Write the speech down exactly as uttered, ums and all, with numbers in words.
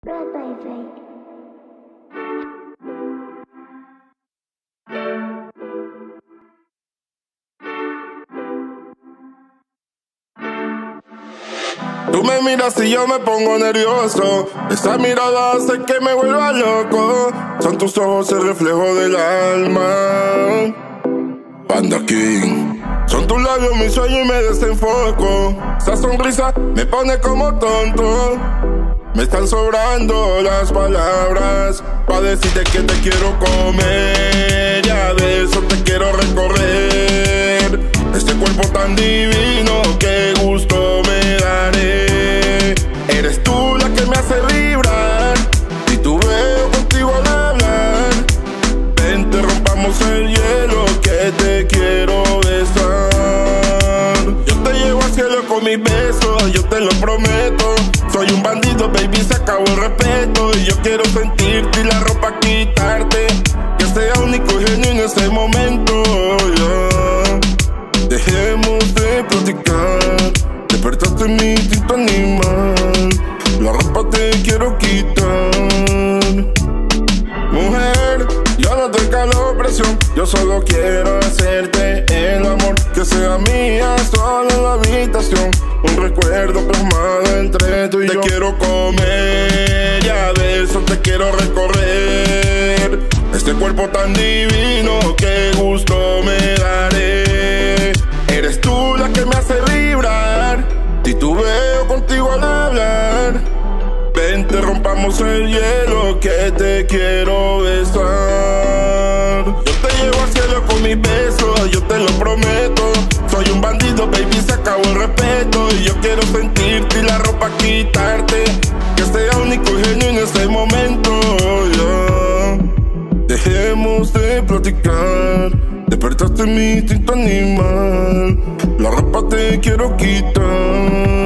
Tú me miras y yo me pongo nervioso. Esa mirada hace que me vuelva loco. Son tus ojos el reflejo del alma. Panda King. Son tus labios mi sueño y me desenfoco. Esa sonrisa me pone como tonto. Me están sobrando las palabras pa' decirte que te quiero comer. Ya de eso te quiero recorrer. Este cuerpo tan divino, qué gusto me daré. Eres tú la que me hace vibrar. Y tú veo contigo al hablar. Vente, rompamos el hielo, que te quiero besar. Yo te llevo al cielo con mis besos, yo te lo prometo. Soy un bandido, baby, se acabó el respeto. Y yo quiero sentirte y la ropa quitarte. Que sea único y genuino ese momento, yeah. Dejemos de platicar. Despertaste mi instinto animal. La ropa te quiero quitar. Mujer, yo no te calo presión. Yo solo quiero hacerte el amor. Que sea mía sola en la habitación. Un recuerdo plasmado entre tú y yo. Te quiero comer, ya de eso te quiero recorrer. Este cuerpo tan divino, qué gusto me daré. Eres tú la que me hace vibrar. Y tú veo contigo al hablar. Vente, rompamos el hielo, que te quiero besar. Yo te llevo al cielo con mis besos, yo te lo prometo. Soy un bandido, baby, se acabó el respeto. Y yo quiero sentirte y la ropa quitarte. Que sea único y genuino ese momento, yeah. Dejemos de platicar. Despertaste mi instinto animal. La ropa te quiero quitar.